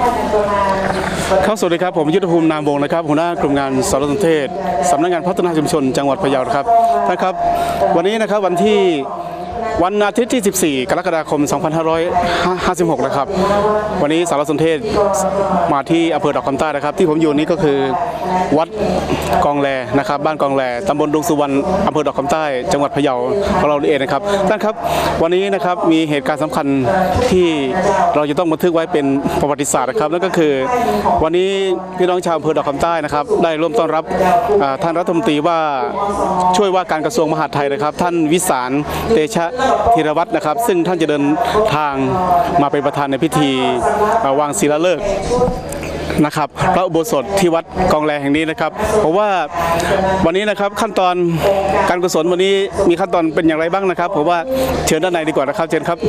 ครับสวัสดีครับผมยุทธภูมินามวงศ์นะครับหัวหน้ากลุ่มงานสารสนเทศสำนักงานพัฒนาชุมชนจังหวัดพะเยาครับท่านครับวันนี้นะครับวันอาทิตย์ที่ 14 กรกฎาคม 2556 นะครับวันนี้สารสนเทศมาที่อำเภอดอกคำใต้นะครับที่ผมอยู่นี้ก็คือวัดกองแลนะครับบ้านกองแลตำบลดงสุวรรณอำเภอดอกคำใต้จังหวัดพะเยาของเราเองนะครับท่านครับวันนี้นะครับมีเหตุการณ์สำคัญที่เราจะต้องบันทึกไว้เป็นประวัติศาสตร์นะครับนั่นก็คือวันนี้พี่น้องชาวอำเภอดอกคำใต้นะครับได้ร่วมต้อนรับท่านรัฐมนตรีว่าช่วยว่าการกระทรวงมหาดไทยนะครับท่านวิสารเตชะธีรวัฒน์นะครับซึ่งท่านจะเดินทางมาเป็นประธานในพิธีวางศิลาฤกษ์นะครับพระอุโบสถที่วัดกองแลแห่งนี้นะครับเพราะว่าวันนี้นะครับขั้นตอนการกุศลวันนี้มีขั้นตอนเป็นอย่างไรบ้างนะครับผมว่าเชิญด้านในดีกว่านะครับเชิญครับ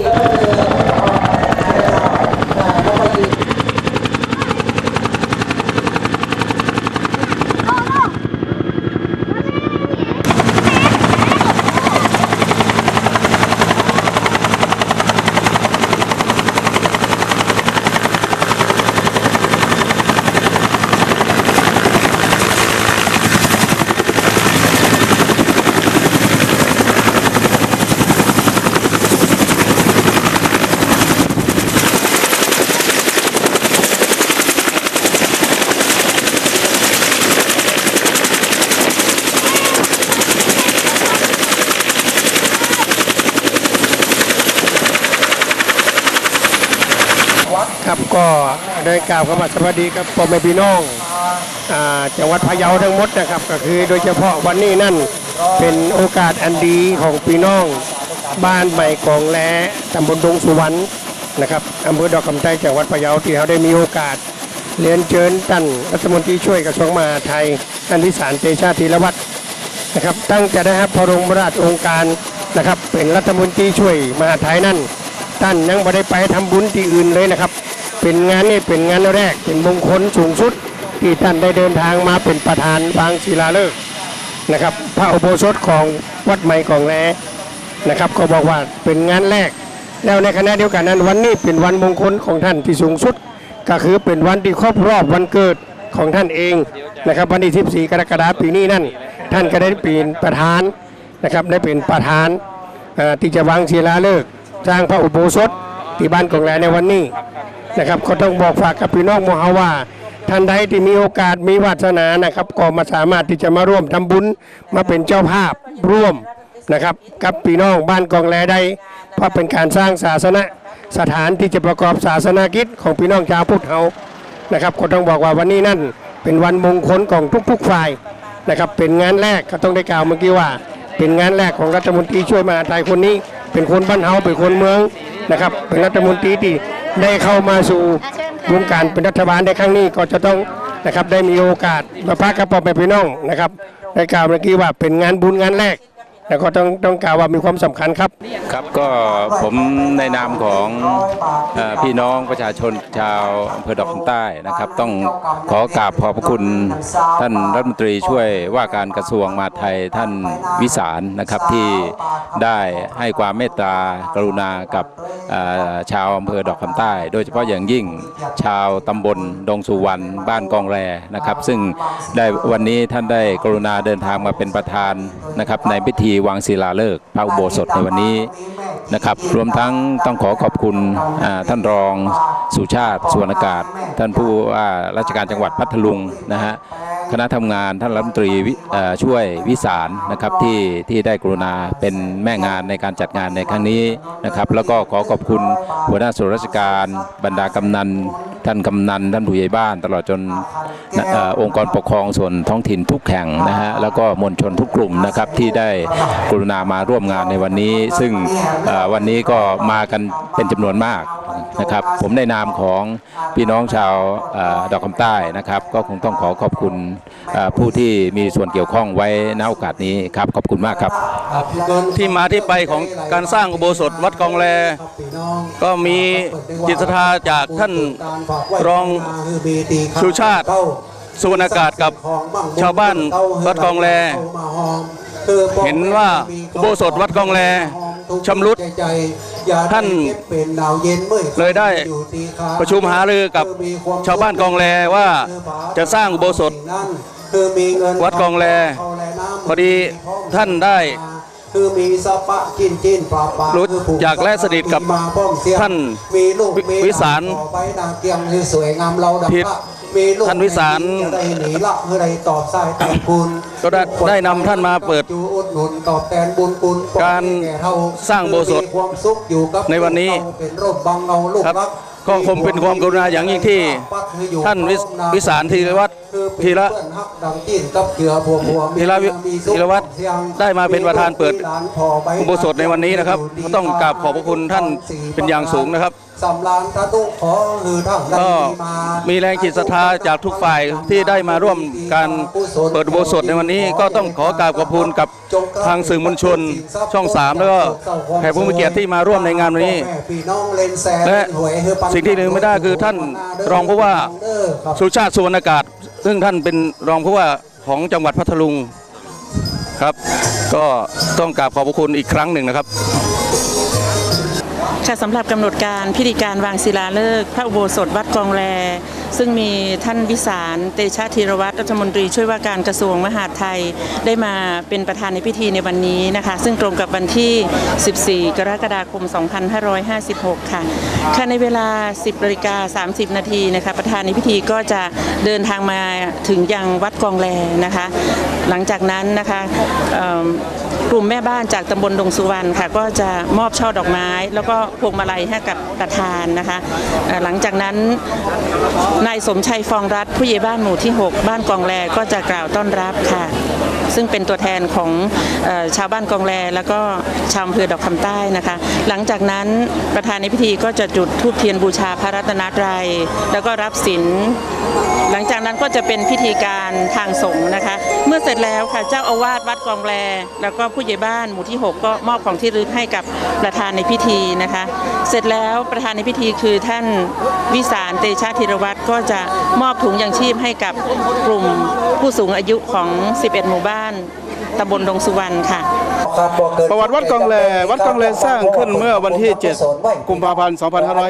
ครับก็ได้กล่าวคำสวัสดีครับพ่อแม่พี่น้องจังหวัดพะเยาทั้งหมดนะครับก็คือโดยเฉพาะวันนี้นั่นเป็นโอกาสอันดีของพี่น้องบ้านใหม่กองแลตำบลดงสุวรรณนะครับอำเภอดอกคำใต้จังหวัดพะเยาที่เขาได้มีโอกาสเรียนเชิญท่านรัฐมนตรีช่วยกระทรวงมหาดไทยท่านวิสารเตชะธีรวัฒน์นะครับตั้งจะได้รับพระบรมราชโองการนะครับเป็นรัฐมนตรีช่วยมหาดไทยนั่นท่านยังไม่ได้ไปทำบุญที่อื่นเลยนะครับเป็นงานนี้เป็นงานแรกเป็นมงคลสูงสุดที่ท่านได้เดินทางมาเป็นประธานวางศิลาฤกษ์นะครับพระอุโบสถของวัดใหม่กองแลนะครับก็บอกว่าเป็นงานแรกแล้วในขณะเดียวกันนั้นวันนี้เป็นวันมงคลของท่านที่สูงสุดก็คือเป็นวันที่ครบรอบวันเกิดของท่านเองนะครับวันที่14 กรกฎาคมปีนี้นั่นท่านก็ได้เป็นประธานนะครับได้เป็นประธานที่จะวางศิลาฤกษ์สร้างพระอุโบสถที่บ้านกองแลในวันนี้นะครับก็ต้องบอกฝากกับพี่น้องโมฮาว่าท่านใดที่มีโอกาสมีวาสนานะครับก็มาสามารถที่จะมาร่วมทำบุญมาเป็นเจ้าภาพร่วมนะครับกับพี่น้องบ้านกองแลได้เพราะเป็นการสร้างศาสนสถานที่จะประกอบศาสนากิจของพี่น้องชาวพุทธเฮานะครับก็ต้องบอกว่าวันนี้นั่นเป็นวันมงคลของทุกๆฝ่ายนะครับเป็นงานแรกก็ต้องได้กล่าวเมื่อกี้ว่าเป็นงานแรกของรัฐมนตรีช่วยมหาดไทยคนนี้เป็นคนบ้านเฮาเป็นคนเมืองนะครับเป็นรัฐมนตรีที่ได้เข้ามาสู่วงการเป็นรัฐบาลในครั้งนี้ก็จะต้องนะครับได้มีโอกาสมาพักกับพ่อแม่พี่น้องนะครับได้กล่าวเมื่อกี้ว่าเป็นงานบุญงานแรกแล้วก็ต้องกล่าวว่ามีความสำคัญครับครับก็ผมในนามของพี่น้องประชาชนชาวอำเภอดอกคำใต้นะครับต้องขอกราบขอบพระคุณท่านรัฐมนตรีช่วยว่าการกระทรวงมหาดไทยท่านวิสารนะครับที่ได้ให้ความเมตตากรุณากับชาวอำเภอดอกคำใต้โดยเฉพาะอย่างยิ่งชาวตำบลดงสุวรรณบ้านกองแลนะครับซึ่งได้วันนี้ท่านได้กรุณาเดินทางมาเป็นประธานนะครับในพิธีวางศิลาฤกษ์พระอุโบสถในวันนี้นะครับรวมทั้งต้องขอขอบคุณท่านรองสุชาติสุวรรณกาศท่านผู้ว่าราชการจังหวัดพัทลุงนะฮะคณะทำงานท่านรัฐมนตรีช่วยวิสารนะครับที่ได้กรุณาเป็นแม่งานในการจัดงานในครั้งนี้นะครับแล้วก็ขอขอบคุณหัวหน้าส่วนราชการบรรดากำนันท่านกำนันท่านผู้ใหญ่บ้านตลอดจนองค์กรปกครองส่วนท้องถิ่นทุกแห่งนะฮะแล้วก็มวลชนทุกกลุ่มนะครับที่ได้กรุณามาร่วมงานในวันนี้ซึ่งวันนี้ก็มากันเป็นจำนวนมากนะครับผมในนามของพี่น้องชาวดอกคำใต้นะครับก็คงต้องขอขอบคุณผู้ที่มีส่วนเกี่ยวข้องไว้ณโอกาสนี้ครับขอบคุณมากครับที่มาที่ไปของการสร้างอุโบสถวัดกองแลก็มีจิตศรัทธาจากท่านรองสุชาติสุวรรณกาศกับชาวบ้านวัดกองแลเห็นว่าอุโบสถวัดกองแลชำรุดท่านเลยได้ประชุมหารือกับชาวบ้านกองแลว่าจะสร้างอุโบสถวัดกองแลพอดีท่านได้รู้จักและสนิทกับท่านวิสารพิษท่านวิสารก็ได้นำท่านมาเปิดการสร้างอุโบสถในวันนี้ครับก็คงเป็นความกรุณาอย่างยิ่งที่ท่านวิสารธีรวัตรธีระได้มาเป็นประธานเปิดอุโบสถในวันนี้นะครับก็ต้องกราบขอบพระคุณท่านเป็นอย่างสูงนะครับก็มีแรงจิตศรัทธาจากทุกฝ่ายที่ได้มาร่วมการเปิดอุโบสถในวันนี้ก็ต้องขอกราบขอบคุณกับทางสื่อมวลชนช่อง 3แล้วก็แขกผู้มีเกียรติที่มาร่วมในงานวันนี้และสิ่งที่ลืมไม่ได้คือท่านรองผู้ว่าสุชาติสุวรรณากาศซึ่งท่านเป็นรองผู้ว่าของจังหวัดพัทลุงครับก็ต้องกราบขอบพระคุณอีกครั้งหนึ่งนะครับค่ะสำหรับกำหนดการพิธีการวางศิลาฤกษ์พระอุโบสถวัดกองแลซึ่งมีท่านวิสารเตชะธีรวัตรรัฐมนตรีช่วยว่าการกระทรวงมหาดไทยได้มาเป็นประธานในพิธีในวันนี้นะคะซึ่งตรงกับวันที่ 14 กรกฎาคม 2556 ค่ะในเวลา 10:30 นาทีนะคะประธานในพิธีก็จะเดินทางมาถึงยังวัดกองแลนะคะหลังจากนั้นนะคะกลุ่มแม่บ้านจากตำบลดงสุวรรณค่ะก็จะมอบช่อดอกไม้แล้วก็พวงมาลัยให้กับประธานนะคะหลังจากนั้นนายสมชัยฟองรัตน์ผู้ใหญ่บ้านหมู่ที่ 6 บ้านกองแลก็จะกล่าวต้อนรับค่ะซึ่งเป็นตัวแทนของชาวบ้านกองแลแล้วก็ชาวอำเภอดอกคำใต้นะคะหลังจากนั้นประธานในพิธีก็จะจุดธูปเทียนบูชาพระรัตนตรัยแล้วก็รับศีลหลังจากนั้นก็จะเป็นพิธีการทางสงฆ์นะคะเมื่อเสร็จแล้วค่ะเจ้าอาวาสวัดกองแลแล้วก็ผู้ใหญ่บ้านหมู่ที่ 6ก็มอบของที่ระลึกให้กับประธานในพิธีนะคะเสร็จแล้วประธานในพิธีคือท่านวิสารเตชะธีรวัตรก็จะมอบถุงยังชีพให้กับกลุ่มผู้สูงอายุของ 11 หมู่บ้านตำบลดงสุวรรณค่ะประวัติวัดกองแลสร้างขึ้นเมื่อวันที่ 7 กุมภาพันธ์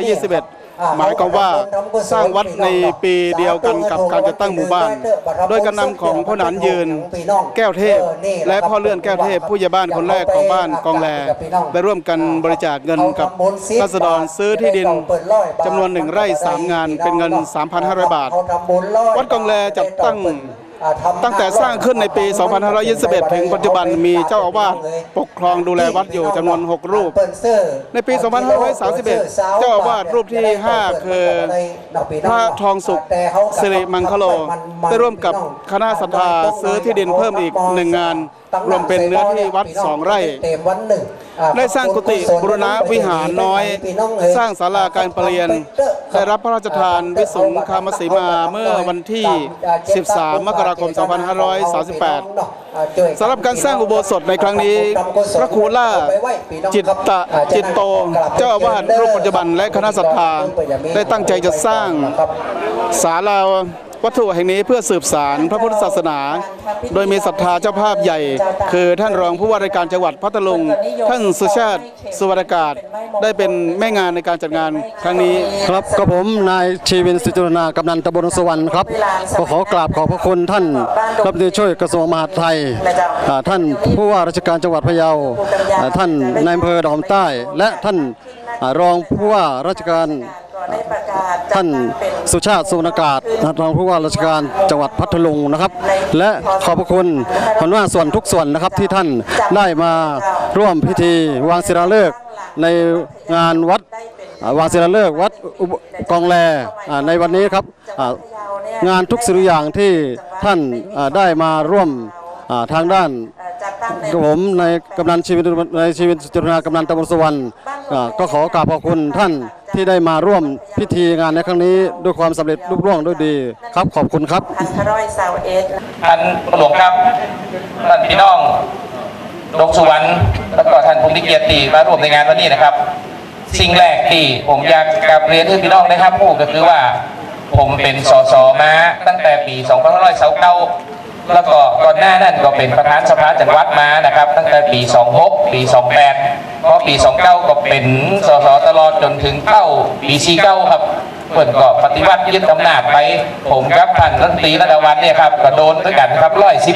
2521 หมายความว่าสร้างวัดในปีเดียวกันกับการจัดตั้งหมู่บ้านโดยการนำของพ่อหนานยืนแก้วเทพและพ่อเลื่อนแก้วเทพผู้ใหญ่บ้านคนแรกของบ้านกองแลได้ร่วมกันบริจาคเงินกับราษฎรซื้อที่ดินจำนวน1 ไร่ 3 งานเป็นเงิน 3,500 บาทวัดกองแลจัดตั้งแต่สร้างขึ้นในปี 2521 ถึงปัจจุบันมีเจ้าอาวาสปกครองดูแลวัดอยู่จำนวน 6 รูปในปี 2531 เจ้าอาวาสรูปที่ 5 คือพระทองสุขสิริมังคโลได้ร่วมกับคณะศรัทธาซื้อที่ดินเพิ่มอีก 1 งานรวมเป็นเนื้อที่วัด 2 ไร่ได้สร้างกุฏิบูรณะวิหารน้อยสร้างศาลาการประเรียนได้รับพระราชทานวิสุงคามสีมาเมื่อวันที่ 13 มกราคม 2538 สำหรับการสร้างอุโบสถในครั้งนี้พระครูล่าจิตโตเจ้าอาวาสรูปปัจจุบันและคณะศรัทธาได้ตั้งใจจะสร้างศาลาวัตถุแห่งนี้เพื่อสืบสานพระพุทธศาสนาโดยมีศรัทธาเจ้าภาพใหญ่คือท่านรองผู้ว่าราชการจังหวัดพัทลุงท่านสุชาติสุวรรณากาศได้เป็นแม่งานในการจัดงานครั้งนี้ครับกับผมนายชีวินสุจุรนากำนันตำบลสุวรรณครับก็ขอกราบขอบพระคุณท่านรัฐมนตรีช่วยกระทรวงมหาดไทยท่านผู้ว่าราชการจังหวัดพะเยาท่านนายอำเภอดอกคำใต้และท่านรองผู้ว่าราชการท่านสุชาติสุวรรณากาศรองผู้ว่าราชการจังหวัดพัทลุงนะครับและขอบพระคุณหัวหน้าส่วนทุกส่วนนะครับที่ท่านได้มาร่วมพิธีวางศิลาฤกษ์ในงานวัดวางศิลาฤกษ์วัดกองแลในวันนี้ครับงานทุกสิ่งทุกอย่างที่ท่านได้มาร่วมทางด้านผมในกำนันชีวินจุฬากำนันตำบลสุวรรณก็ขอกราบขอบคุณท่านที่ได้มาร่วมพิธีงานในครั้งนี้ด้วยความสำเร็จลุล่วงด้วยดีครับขอบคุณครับท่านหลวงครับท่านพี่น้องดงสุวรรณแล้วก็ท่านภูมิเกียรติมาร่วมในงานวันนี้นะครับสิ่งแรกที่ผมอยากกราบเรียนให้พี่น้องได้ครับพูดก็คือว่าผมเป็นสสมาตั้งแต่ปี 2529แล้วก็ก่อนหน้านั้นก็เป็นประธานสภาจังหวัดมานะครับตั้งแต่ปี 26 ปี 28 พอปี29ก็เป็นสสตลอดจนถึงเข้าปี49ครับเปิดก็ปฏิวัติยึดอำนาจไปผมกับท่านรัฐมนตรีระดับวันเนี่ยครับก็โดนด้วยกันครับ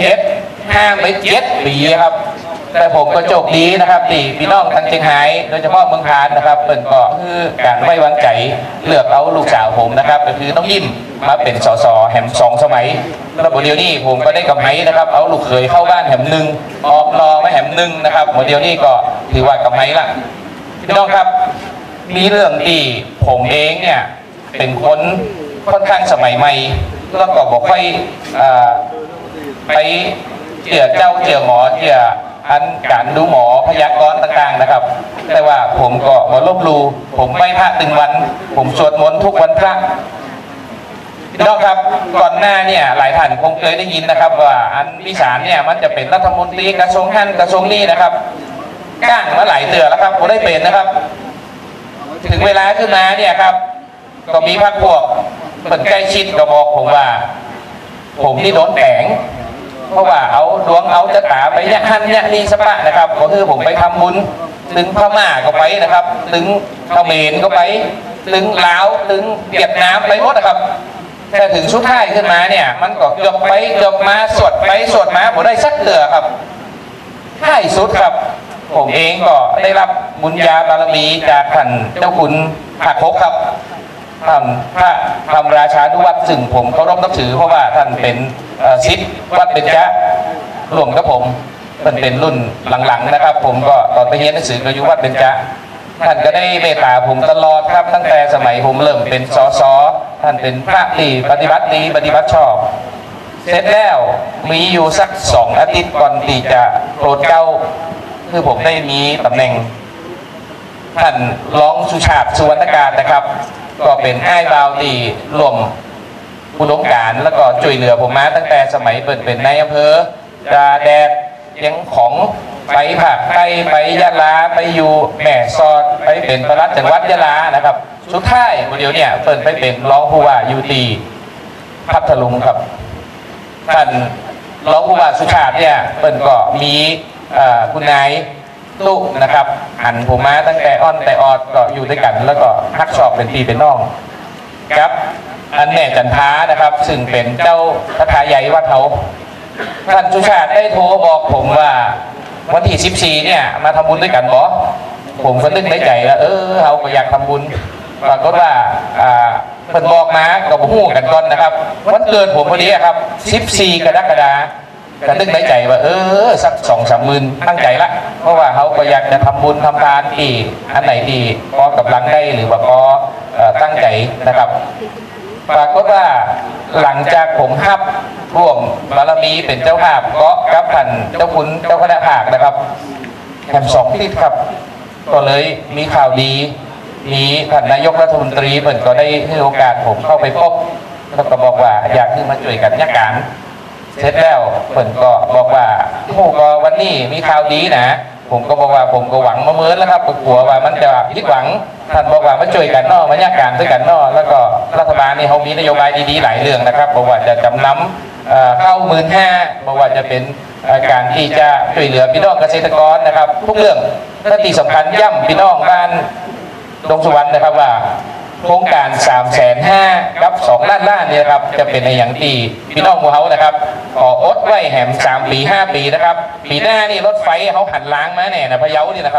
111ห้ามไป7 ปีครับแต่ผมก็โชคดีนะครับที่พี่น้องทางเชียงรายโดยเฉพาะเมืองพานนะครับเปิดก็คือการไว้วางใจเลือกเอาลูกสาวผมนะครับก็คือน้องยิ้มมาเป็นสสแห่ง2 สมัยแล้วโมเดลนี้ผมก็ได้กำไรนะครับเอาลูกเขยเข้าบ้านแห่งหนึ่งออกรอมาแห่งหนึ่งนะครับโมเดลนี้ก็ถือว่ากำไรละพี่น้องครับมีเรื่องที่ผมเองเนี่ยเป็นคนค่อนข้างสมัยใหม่แล้วก็บอกค่อยไปเจือเจ้าเจือหมอเจืออันการดูหมอพยากรณ์ต่างๆนะครับแต่ว่าผมก็มาลบลูผมไม่พระตึงวันผมสวดมนต์ทุกวันพระพี่น้องครับก่อนหน้าเนี่ยหลายท่านคงเคยได้ยินนะครับว่าอันวิสารเนี่ยมันจะเป็นรัฐมนตรีกระทรวงท่านกระทรวงนี้นะครับก้างมาหลายเดือนแล้วครับผมได้เป็นนะครับถึงเวลาขึ้นมาเนี่ยครับก็มีพรรคพวกคนใกล้ชิดก็บอกผมว่าผมนี่โดนแฝงเพราะว่าเอาดวงเอาจะตาไปเนี่ยหันเนี่ยนี่สปะนะครับก็คือผมไปทำบุญถึงพม่าก็ไปนะครับถึงเขมรก็ไปถึงลาวถึงเวียดนามไปหมดนะครับแต่ถึงสุดท้ายขึ้นมาเนี่ยมันก็เกือบไปเกือบมาสวดไปสวดมาผมได้สักเดือครับท้ายสุดครับผมเองก็ได้รับบุญญาบารมีจากท่านเจ้าคุณภาค 6ครับท่านพระธรรมราชานุวัตรซึ่งผมเคารพนับถือเพราะว่าท่านเป็นศิษย์วัดเบญจรวมกับผมเป็นรุ่นหลังๆนะครับผมก็ตอนไปเรียนหนังสือก็อยู่วัดเบญจท่านก็ได้เมตตาผมตลอดครับตั้งแต่สมัยผมเริ่มเป็นสสท่านเป็นพระที่ปฏิบัติดีปฏิบัติชอบเสร็จแล้วมีอยู่สัก2 อาทิตย์ก่อนที่จะโปรดเกล้าคือผมได้มีตำแหน่งท่านรองสุชาติสุวรรณการนะครับก็เป็นอ้ายบาวตีรวมอุดมการณ์แล้วก็ช่วยเหลือผมมาตั้งแต่สมัยเป็นนายอำเภอจาแดดยังของไปผักไปยะลาไปอยู่แม่สอดไปเป็นประหลัดจังหวัดยะลานะครับสุดท้ายเดี๋ยวเนี่ยเปิดไปเป็นรองผู้ว่ายูตีพัทลุงครับท่านรองผู้ว่าสุชาติเนี่ยเปิดก็มีคุณนายตุนะครับหันผมมาตั้งแต่อ้อนแต่ออดก็อยู่ด้วยกันแล้วก็ฮักชอบเป็นพี่เป็นน้องครับอันแม่จันทานะครับซึ่งเป็นเจ้าพระทายใหญ่วัดเขาท่านสุชาติได้โทรบอกผมว่าวันที่14เนี่ยมาทำบุญด้วยกันบอผมก็นึกในใจแล้วเขาก็อยากทำบุญปรากฏว่าเพิ่นบอกมากับหู้กันก่อนนะครับวันเกิดผมพอดีครับ14 กรกฎาคมก็นึกในใจว่าสัก2-3 หมื่นตั้งใจละเพราะว่าเขาก็อยากจะทำบุญทำทานที่อันไหนที่พอกำลังได้หรือว่าพอตั้งใจนะครับปรากฏว่าหลังจากผมฮับร่วมบารมีเป็นเจ้าภาพก็กับท่านเจ้าคุณเจ้าคณะภาคนะครับแถม2 ทิศครับก็เลยมีข่าวดีมีท่านนายกรัฐมนตรีเปิดก็ได้ให้โอกาสผมเข้าไปพบแล้วก็บอกว่าอยากขึ้นมาช่วยกันยักการเสร็จแล้วเปิดก็บอกว่าโอ้ก็วันนี้มีข่าวดีนะผมก็บอกว่าผมก็หวังมาเมื่อแล้วครับกลัวว่ามันจะผิดหวังท่านบอกว่ามาช่วยกันนอมายักการด้วยกันนอแล้วก็รัฐบาลนี่เขามีนโยบายดีๆหลายเรื่องนะครับบอกว่าจะจำนำเข้า15,000บอกว่าจะเป็นการที่จะช่วยเหลือพี่น้องเกษตรกรนะครับทุกเรื่องและที่สำคัญย่ำพี่น้องบ้านดงสุวรรณนะครับว่าโครงการ350,000กับ2 ล้านเนี่ยครับจะเป็นในอย่างที่พี่น้องหมู่เฮานะครับขออดไว้แหม3 ปี 5 ปีนะครับปีหน้านี่รถไฟเขาหันล้างมาแน่นะพะเยานี่นะครับ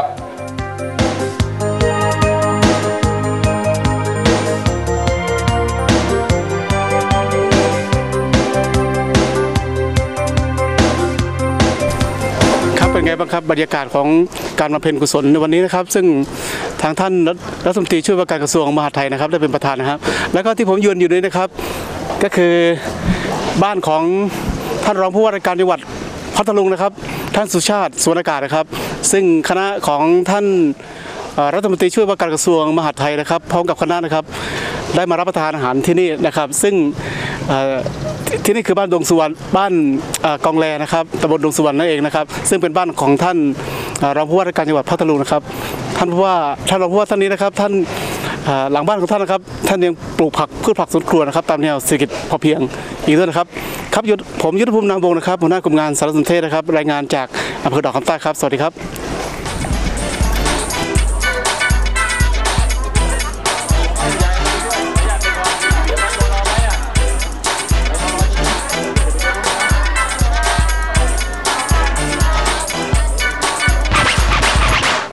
เป็นไงบ้างครับบรรยากาศของการบำเพ็ญกุศลในวันนี้นะครับซึ่งทางท่านรัฐมนตรีช่วยว่าการกระทรวงมหาดไทยนะครับได้เป็นประธานนะครับแล้วก็ที่ผมยืนอยู่นี้นะครับก็คือบ้านของท่านรองผู้ว่าราชการจังหวัดพัทลุงนะครับท่านสุชาติสุวรรณการนะครับซึ่งคณะของท่านรัฐมนตรีช่วยว่าการกระทรวงมหาดไทยนะครับพร้อมกับคณะนะครับได้มารับประทานอาหารที่นี่นะครับซึ่งที่นี่คือบ้านดงสุวรรณบ้านกองแลนะครับตำบลดงสุวรรณนั่นเองนะครับซึ่งเป็นบ้านของท่านรองผู้ว่าราชการจังหวัดพัทลุงนะครับท่านรองผู้ว่าท่านนี้นะครับท่านหลังบ้านของท่านนะครับท่านยังปลูกผักพืชผักสวนครัวนะครับตามแนวเศรษฐกิจพอเพียงอีกด้วยนะครับครับผมยุทธภูมินามวงศ์นะครับหัวหน้ากลุ่มงานสารสนเทศนะครับรายงานจากอำเภอดอกคำใต้ครับสวัสดีครับ